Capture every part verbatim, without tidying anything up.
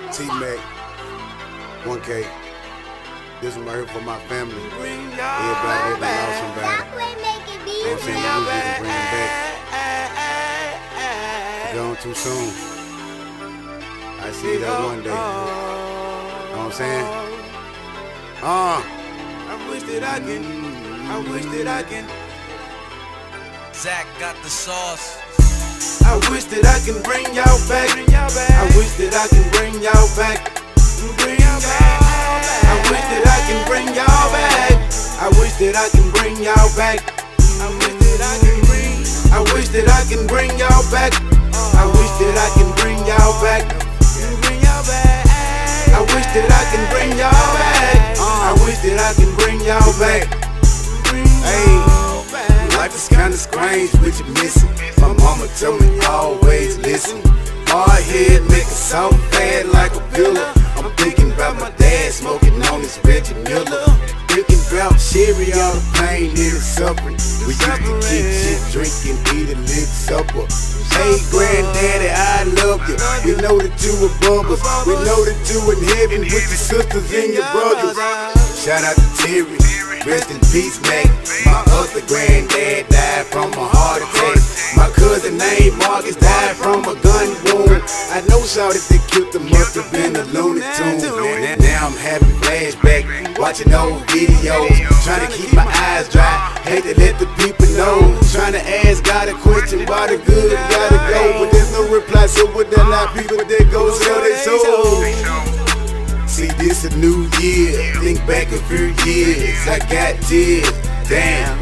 T-Mac, one K. This one right here for my family. Everybody that done lost somebody. You know what I'm saying? We need to bring them back. Gone too soon. I see that one day. You know what I'm saying? Uh. I wish that I can. I wish that I can. Zach got the sauce. I wish that I can bring y'all back. I wish that I can bring y'all back. Bring y'all back. I wish that I can bring y'all back. I wish that I can bring y'all back. I wish that I can bring. I wish that I can bring y'all back. I wish that I can bring y'all back. Bring y'all back. I wish that I can bring y'all back. I wish that I can bring y'all back. Hey, life is kinda strange with you missing. My mama told me always listen. Hard head make it so bad like a pillar. I'm thinking about my dad smoking on this Reggie Miller. Thinking about Sherry, all the pain and the suffering. We used to kick shit, drinking, eat a lit supper. Hey granddaddy, I love you. We know that you were bumpers. We know that you in heaven with your sisters and your brothers. Shout out to Terry, rest in peace, Mac. My other granddad died from a heart attack. My cousin named Marcus died from a gun wound. I know shawty that killed him must have been a Looney Tunes. Now, now I'm having flashback, watching old videos, trying to keep my eyes dry. Hate to let the people know, trying to ask God a question why the good gotta go, but there's no reply. So with that, lot people that go sell their soul. See, this a new year. Think back a few years. I got tears. Damn.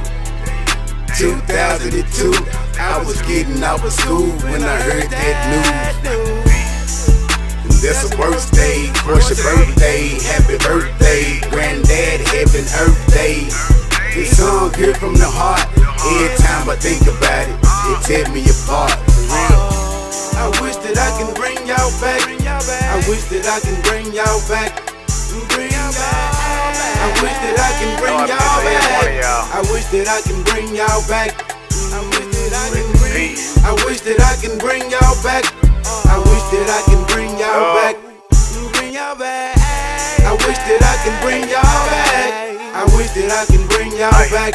two thousand two. I was getting out of school when I heard that news. That's the worst day. Course your birthday. Happy birthday. Granddad, heaven, earth day. This song here from the heart. Every time I think about it, it tears me apart. For real. I wish that I can bring y'all back. I wish that I can bring y'all back. Bring y'all back. I wish that I can bring y'all back. I wish that I can bring y'all back. I wish that I can bring. I wish that I can bring y'all back. I wish that I can bring y'all back. Bring y'all back. I wish that I can bring y'all back. I wish that I can bring y'all back.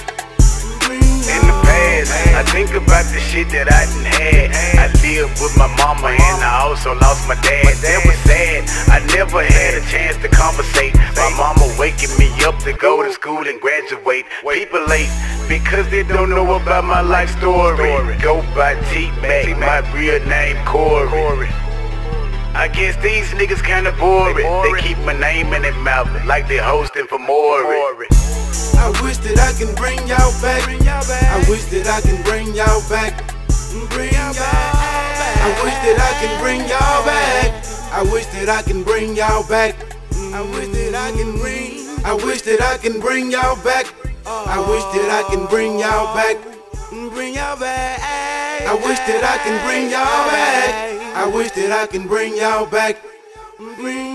In the past, I think about the shit that I done had. I lived with my mama and I also lost my dad. That was sad, I never had a chance to conversate. My mama waking me up to go to school and graduate. People late because they don't know about my life story. Go by T-Mac, my real name Corey. I guess these niggas kinda boring. They keep my name in their mouth like they hosting for Maury. I wish that I can bring y'all back. I wish that I can bring y'all back. Bring y'all back. I wish that I can bring y'all back. I wish that I can bring y'all back. I wish that I can bring. I wish that I can bring y'all back. I wish that I can bring y'all back. Bring y'all back. I wish that I can bring y'all back. I wish that I can bring y'all back. Bring